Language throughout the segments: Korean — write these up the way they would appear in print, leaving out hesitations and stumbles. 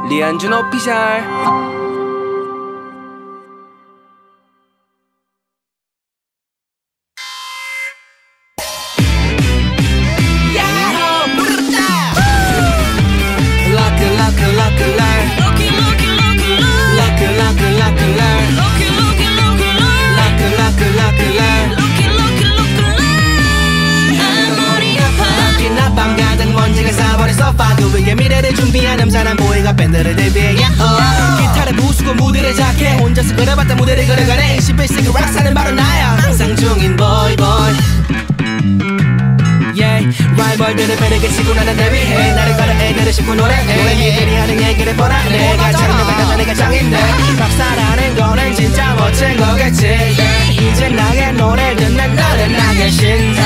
리안준 오피셜. 미래를 준비한 남산한 보이가 밴드를 데뷔해 기타를 부수고 무대를 작게 혼자서 그려봤다 무대를 걸어가네 21세기 락스타는 바로 나야 상상 중인 boy yeah 라이벌들을 배르게 치고 나는 데뷔해 나를 가는 애들을 싣고 노래해 니들이 하는 얘기를 보라 내가 장르 받아서 내가 짱인데 락스타라는 거는 진짜 멋진 거겠지 이제 나의 노래 듣는 너는 나의 심장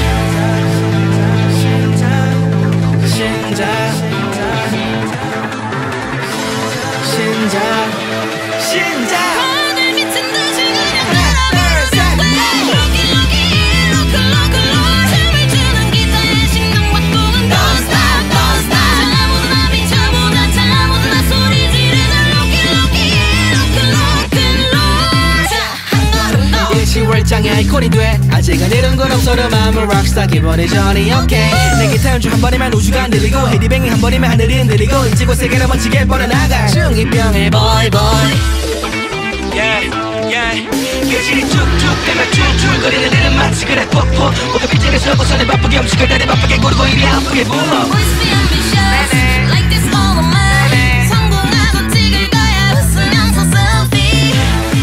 하늘 미친 듯이 그냥 날아버렸어 Lucky lucky look look look 춤을 추는 기타의 심장박동은 Don't stop don't stop 자보다 미쳐보다 자보다 소리 지르는 Lucky lucky look look 자 한 걸음 더 일시월장의 아이콘이 돼 아직은 이런 건 없어도 마음은 락스타 기본이 전이 오케이 내 기타 연주 한 번이면 우주가 흔들리고 헤디뱅이 한 번이면 하늘이 흔들리고 이지고 세계를 멋지게 뻗어나가 중2병의 boy 교실이 툭툭 대면 툴툴거리는 일은 마치 그래 뽀뽀 모두 빗질을 서고 손에 바쁘게 음식을 다리 바쁘게 고르고 입이 아프게 불어 Always be ambitious Like this all of mine 성공하고 찍을 거야 웃으면서 selfie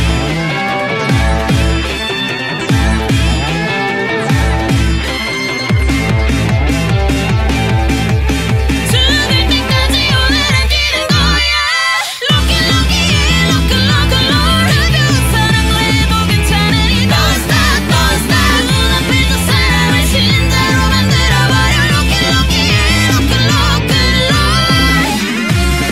죽을 때까지 오늘은 뛰는 거야 Lucky lucky look look look 가벼운 사랑도 해도 괜찮으니 Don't stop don't stop 눈앞에 저 사람을 진짜로 만들어버려 Lucky lucky look look look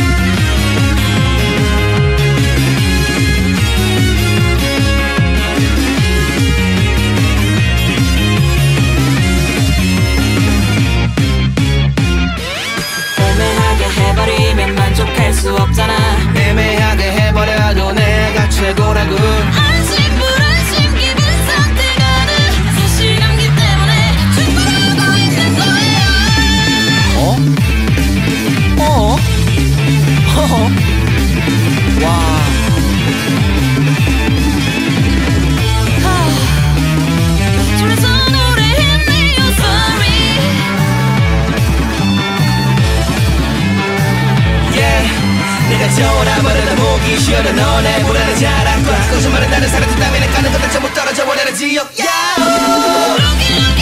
애매하게 해버리면 만족할 수 없잖아 애매하게 해버려도 내가 최고라고 안심 불안심 기분 상태가는 사실감기 때문에 충분하고 있는 거예요 와 졸려서 노래했네요 sorry 내가 좋아라 버려다 목이 쉬어도 너네 보라는 잘 알고 거짓말은 나는 사라진 다음에 내 가는 것들 전부 떨어져 버려라 지옥 Lucky